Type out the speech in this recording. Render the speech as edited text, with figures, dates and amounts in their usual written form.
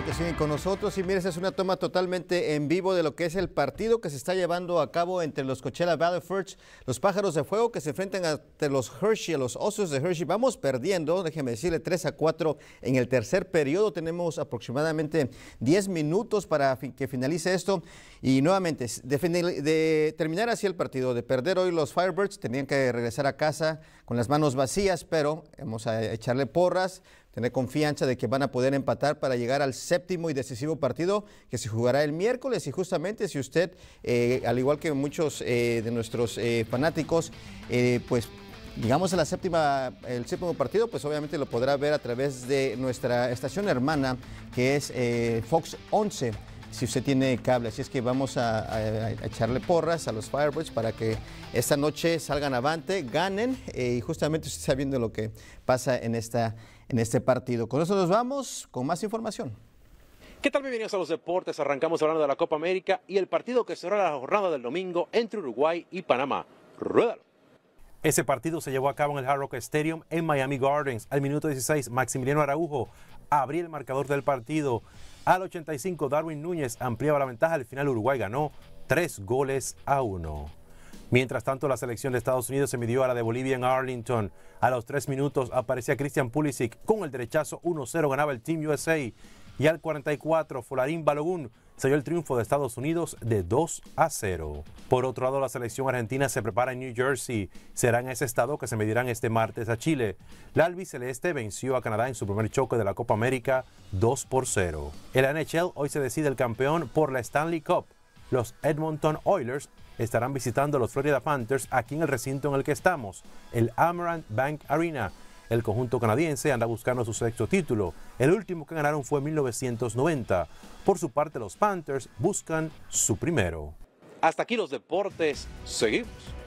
que siguen con nosotros. Y mire, esta es una toma totalmente en vivo de lo que es el partido que se está llevando a cabo entre los Coachella Valley Forge, los Pájaros de Fuego, que se enfrentan ante los Hershey, los Osos de Hershey. Vamos perdiendo, déjeme decirle, 3-4 en el tercer periodo. Tenemos aproximadamente 10 minutos para que finalice esto. Y nuevamente, de terminar así el partido, de perder hoy los Firebirds, tenían que regresar a casa con las manos vacías, pero vamos a echarle porras, tener confianza de que van a poder empatar para llegar al séptimo y decisivo partido que se jugará el miércoles. Y justamente si usted, al igual que muchos de nuestros fanáticos, pues llegamos a el séptimo partido, pues obviamente lo podrá ver a través de nuestra estación hermana, que es Fox 11. Si usted tiene cable, así es que vamos a echarle porras a los Firebirds para que esta noche salgan avante, ganen y justamente usted está viendo lo que pasa en este partido. Con eso nos vamos con más información. ¿Qué tal? Bienvenidos a los deportes. Arrancamos hablando de la Copa América y el partido que cerró la jornada del domingo entre Uruguay y Panamá. Ruédalo. Ese partido se llevó a cabo en el Hard Rock Stadium en Miami Gardens. Al minuto 16, Maximiliano Araujo abría el marcador del partido. Al 85, Darwin Núñez ampliaba la ventaja. Al final, Uruguay ganó 3-1. Mientras tanto, la selección de Estados Unidos se midió a la de Bolivia en Arlington. A los 3 minutos aparecía Christian Pulisic con el derechazo. 1-0 ganaba el Team USA. Y al 44, Folarín Balogun selló el triunfo de Estados Unidos de 2-0. Por otro lado, la selección argentina se prepara en New Jersey. Será en ese estado que se medirán este martes a Chile. La albiceleste venció a Canadá en su primer choque de la Copa América 2-0. En la NHL hoy se decide el campeón por la Stanley Cup. Los Edmonton Oilers estarán visitando a los Florida Panthers aquí en el recinto en el que estamos, el Amerant Bank Arena. El conjunto canadiense anda buscando su sexto título. El último que ganaron fue en 1990. Por su parte, los Panthers buscan su primero. Hasta aquí los deportes. Seguimos.